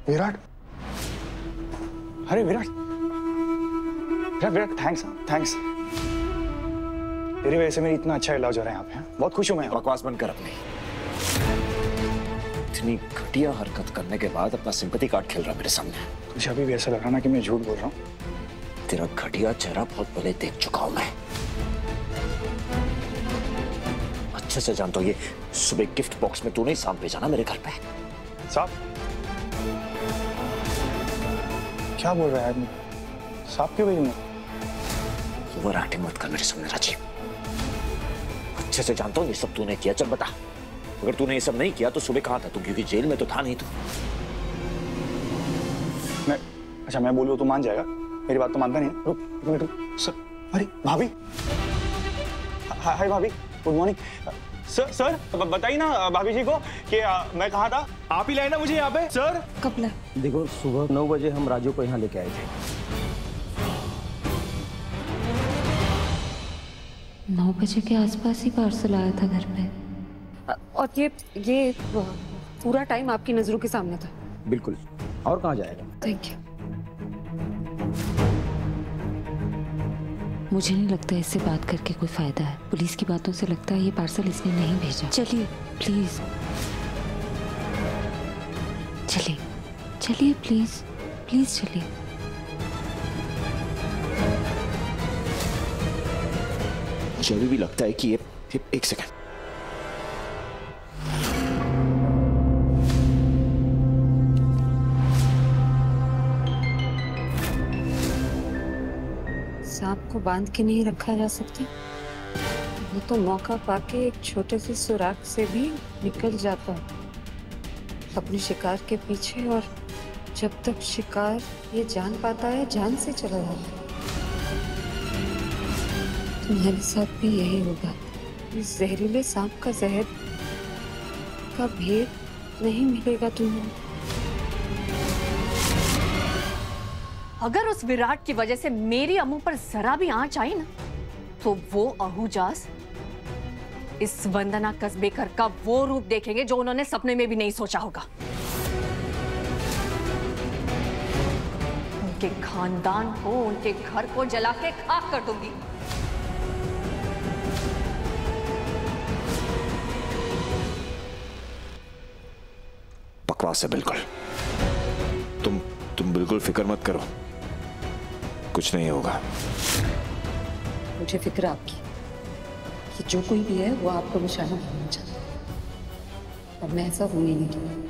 विराट, अरे विराट, विराट विराट, थैंक्स। तेरी वजह से मेरी इतना अच्छा इलाज हो रहा है यहाँ पे। बहुत खुश हूँ मैं। बकवास बंद कर अपनी। इतनी घटिया हरकत करने के बाद अपना सिंपैथी कार्ड खेल रहा मेरे सामने। तुझे अभी भी ऐसा लग रहा ना कि मैं झूठ बोल रहा हूँ? तेरा घटिया चेहरा बहुत पहले देख चुका हूं मैं। अच्छे से जानता हूं, ये सुबह गिफ्ट बॉक्स में तूने ही सांप भेजा ना मेरे घर पे। सांप? क्या बोल रहा है आदमी? सांप क्यों भेजूंगा? ओवर एक्टिंग मत कर मेरे सामने राजीव। अच्छे से जानता हूं ये सब तूने किया। चल बता, अगर तूने ये सब नहीं किया तो सुबह कहां था तू? क्योंकि जेल में तो था नहीं तू। मैं बोलूँ तो मान जाएगा? मेरी बात तो मानता नहीं है। रुक एक मिनट, रुक। सर, अरे भाभी, हाय भाभी, गुड मॉर्निंग। सर बताइए ना भाभी जी को कि मैं कहाँ था। आप ही लाए ना मुझे यहाँ पे सर? कब लाए? देखो, सुबह 9 बजे हम राजू को यहाँ लेके आए थे। 9 बजे के आसपास ही पार्सल आया था घर पे। और ये पूरा टाइम आपकी नजरों के सामने था? बिल्कुल, और कहाँ जाएगा। Thank you. मुझे नहीं लगता इससे बात करके कोई फायदा है। पुलिस की बातों से लगता है ये पार्सल इसने नहीं भेजा। चलिए प्लीज, चलिए प्लीज चलिए। मुझे अभी भी लगता है कि ये एक सेकंड। सांप को बांध के नहीं रखा जा सकता। वो तो मौका पाके एक छोटे से सुराग से भी निकल जाता है अपने शिकार के पीछे, और जब तक शिकार ये जान पाता है जान से चला जाता है। तुम्हारे साथ भी यही होगा। इस जहरीले सांप का जहर का भेद नहीं मिलेगा तुम्हें। अगर उस विराट की वजह से मेरी अम्मू पर जरा भी आंच आई ना, तो वो अहूजास इस वंदना कसबेकर का वो रूप देखेंगे जो उन्होंने सपने में भी नहीं सोचा होगा। उनके खानदान को, उनके घर को जला के खाक कर दूंगी। बकवास है बिल्कुल। तुम बिल्कुल फिक्र मत करो, कुछ नहीं होगा। मुझे फिक्र आपकी कि जो कोई भी है वो आपको निशाना बनाना चाहता है, और मैं ऐसा होने नहीं दूंगा।